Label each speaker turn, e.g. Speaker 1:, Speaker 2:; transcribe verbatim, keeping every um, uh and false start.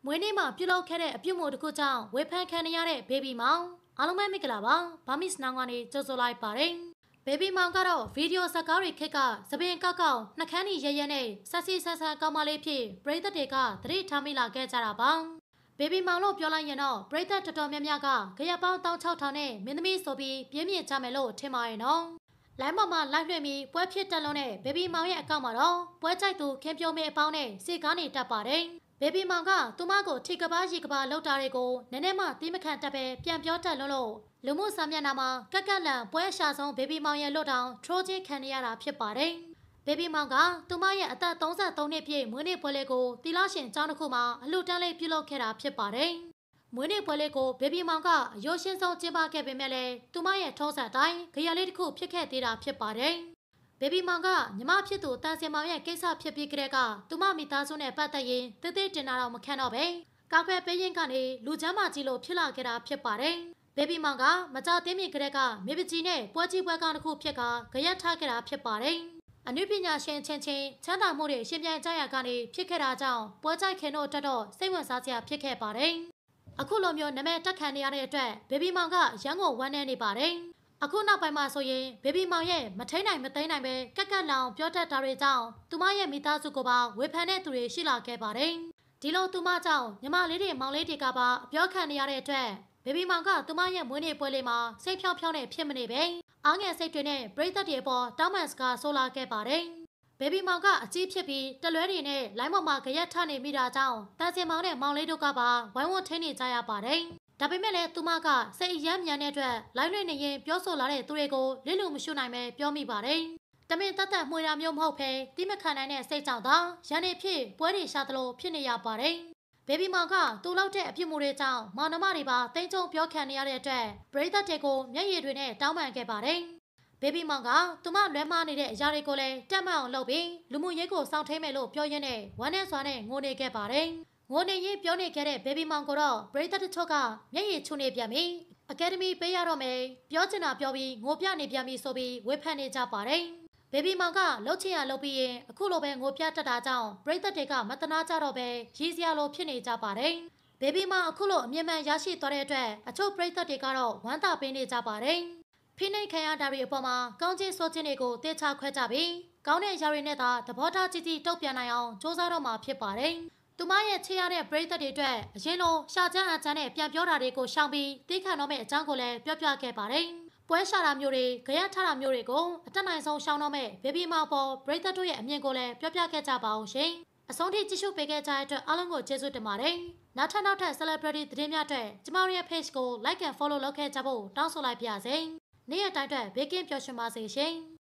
Speaker 1: မွေးနေ့မှာပြုလုပ်ခဲ့တဲ့အပြုအမူတစ်ခုကြောင့်ဝေဖန်ခံရတဲ့ဘေဘီမောင်အားလုံးပဲမင်္ဂလာပါဘာမစ်နောင်ကနေကြိုဆိုလိုက်ပါတယ်ဘေဘီမောင်ကတော့ဗီဒီယိုဇာတ်ကားတွေခက်ကသပင်ကောက်ကောက်နှကန်းကြီးရဲရဲနဲ့ဆက်စီဆန်းဆန်းကောင်းမလေးဖြစ်ပရိသတ်တွေကသတိထားမိလာခဲ့ကြတာပါဘေဘီမောင်လို့ပြောလိုက်ရင်တော့ပရိသတ်တော်တော်များများကကြရပေါင်းတောင်းချောက်ထောင်နဲ့မင်းသမီးဆိုပြီးပြင်းပြင်းချမယ်လို့ထင်ပါရဲ့နော်လိုင်းပေါ်မှာလိုက်လွှင့်ပြီးပွဲဖြစ်တက်လုံးနဲ့ဘေဘီမောင်ရဲ့အကောင့်မှာတော့ပွဲကြိုက်သူခင်ပြိုမေအပေါင်းနဲ့စေကားနေတတ်ပါတယ်ဘေဘီမောင်ကသူမကိုထိကပါရီကပါလောက်တာတွေကိုနည်းနည်းမှသီးမခံတတ်ပဲပြန်ပြောတတ်လို့လို့လူမှုစာမျက်နှာမှာကက်ကက်လန်ပွဲရှာဆုံးဘေဘီမောင်ရဲ့လွတ်တောင်ထရိုးချင်းခံရတာဖြစ်ပါတယ်ဘေဘီမောင်ကသူမရဲ့အသက်သုံးဆသုံးနှစ်ပြည့်မွေးနေ့ပွဲလေးကိုတီလာရှင်ကျောင်းတစ်ခုမှာအလှူဒန်းလေးပြုလုပ်ခဲ့တာဖြစ်ပါတယ်မွေးနေ့ပွဲလေးကိုဘေဘီမောင်ကအရိုးရှင်းဆုံးကျင်းပခဲ့ပေမဲ့လည်းသူမရဲ့ထုံးစံတိုင်းကြရလေးတစ်ခုဖြစ်ခဲ့သေးတာဖြစ်ပါတယ်ဘေဘီမောင်ကညီမဖြစ်သူတန်စင်မောင်ရဲ့ကိစ္စဖြစ်ပြီးကြတဲ့ကသူမမိသားစုနဲ့ပတ်သက်ရင်တိတိတင်တာတော့မခံတော့ပဲကောက်ခွဲပေးရင်ကနေလူချမ်းမကြီးလို့ဖြစ်လာခဲ့တာဖြစ်ပါတယ်ဘေဘီမောင်ကမကြသေးမီကြတဲ့ကမေပကြီးနဲ့ပွဲကြီးပွဲကောင်းတစ်ခုဖြစ်ကကြရက်ထားခဲ့တာဖြစ်ပါတယ်အနုပညာရှင်ချင်းချင်းချမ်းသာမှုတွေရှင်ပြန်ကြရကနေဖြစ်ခဲ့တာကြောင့်ပွဲကြိုက်ခင်တို့တက်တော့စိတ်ဝင်စားစရာဖြစ်ခဲ့ပါတယ်အခုလိုမျိုးနာမည်တက်ခံနေရတဲ့အတွက်ဘေဘီမောင်ကရန်ကုန်ဝမ်းနေနေပါတယ်အခုနောက်ပိုင်းမှာဆိုရင်ဘေဘီမောင်ရဲ့မထိန်နိုင်မသိမ်းနိုင်ပဲကက်ကက်လောင်ပြောတတ်တာတွေကြောင့်သူမရဲ့မိသားစုကိုပါဝေဖန်တဲ့သူတွေရှိလာခဲ့ပါတယ်ဒီလိုသူမကြောင့်ညီမလေးတွေမောင်လေးတွေကပါအပြောခံနေရတဲ့အတွက်ဘေဘီမောင်ကသူမရဲ့မွေးနေ့ပွဲလေးမှာစိတ်ဖြောင်းဖြောင်းနဲ့ဖြစ်မနေပဲအားငယ်စိတ်တွေနဲ့ပရိသတ်တွေအပေါ်တောင်းပန်စကားဆိုလာခဲ့ပါတယ်ဘေဘီမောင်ကအကြီးဖြစ်ပြီးတလွဲတွေနဲ့လိုင်းပေါ်မှာကြရက်ထနေမိတာကြောင့်တန်စင်မောင်နဲ့မောင်လေးတို့ကပါဝိုင်းဝန်းထိနေကြရပါတယ်ဒါပေမဲ့လည်းသူမကစိတ်အယမ်းမြန်တဲ့အတွက်လိုင်းလွှင့်နေရင်ပြောဆိုလာတဲ့သူတွေကိုလစ်လို့မရှုနိုင်ပဲပြောမိပါတယ်။တမင်တတ်တတ်မှွေတာမျိုးမဟုတ်ဘဲတိမခံနိုင်တဲ့စိတ်ကြောင့်သာရန်နေဖြစ်ပွဲတွေရှာသလိုဖြစ်နေရပါတယ်။ဘေဘီမောင်ကသူ့လောက်တဲ့အဖြစ်မှုတွေကြောင့်မောင်နှမတွေပါတိမ်ချုံပြောခံနေရတဲ့အတွက်ပရိသတ်တွေကိုမျက်ရည်တွေနဲ့တောင်းပန်ခဲ့ပါတယ်။ဘေဘီမောင်ကသူမလွဲမှားနေတဲ့အရာတွေကိုလည်းတက်မအောင်လုပ်ပြီးလူမှုရေးကိုစောင့်ထိန်မယ်လို့ပြောရင်းနဲ့ဝမ်းနဲ့စွာနဲ့ငိုနေခဲ့ပါတယ်။ငိုနေရင်ပြောနေခဲ့တဲ့ဘေဘီမောင်ကိုတော့ပရိသတ်တချို့ကမျက်ရည်ချူနေပြန်ပြီအကယ်ဒမီပေးရတော့မယ်ပြောချင်တာပြောပြီးငိုပြနေပြန်ပြီဆိုပြီးဝေဖန်နေကြပါတယ်ဘေဘီမောင်ကလှုပ်ချင်ရလှုပ်ပြီးရင်အခုလိုပဲငိုပြတတ်တာကြောင့်ပရိသတ်တွေကမတနာကြတော့ပဲရည်စရာလိုဖြစ်နေကြပါတယ်ဘေဘီမောင်အခုလိုအမြင်မှန်ရရှိသွားတဲ့အတွက်အချို့ပရိသတ်တွေကတော့ဝမ်းသာပေးနေကြပါတယ်ဖိနှိပ်ခံရတာတွေအပေါ်မှာကောင်းခြင်းဆိုခြင်းတွေကိုတေချာခွဲကြပြီးကောင်းတဲ့ຢာတွေနဲ့သာသဘောထားကြီးကြီးတုတ်ပြန်နိုင်အောင်စ조사တော့မှာဖြစ်ပါတယ်သူမရဲ့ချေရတဲ့ပရိသတ်တွေအတွက်အရင်လိုရှာချမ်းအချမ်းနဲ့ပြန်ပြောတာတွေကိုရှောင်ပြီးသိခံတော့မယ့်အကြောင်းကိုလည်းပြောပြခဲ့ပါတယ်။ပွဲရှာတာမျိုးတွေ၊ကြရထတာမျိုးတွေကိုအတက်နိုင်ဆုံးရှောင်တော့မယ့်ဘေဘီမောင်ပေါ်ပရိသတ်တို့ရဲ့အမြင်ကိုလည်းပြောပြခဲ့ကြပါအောင်ရှင်။အဆုံးထိကြည့်ရှုပေးခဲ့ကြတဲ့အတွက်အားလုံးကိုကျေးဇူးတင်ပါတယ်။နောက်ထပ်နောက်ထပ် celebrity သတင်းများအတွက်ကျမတို့ရဲ့ page ကို like and follow လုပ်ခဲ့ကြဖို့တောင်းဆိုလိုက်ပါရစေ။နေ့ရက်တိုင်းအတွက်ဘေးကင်းပျော်ရွှင်ပါစေရှင်။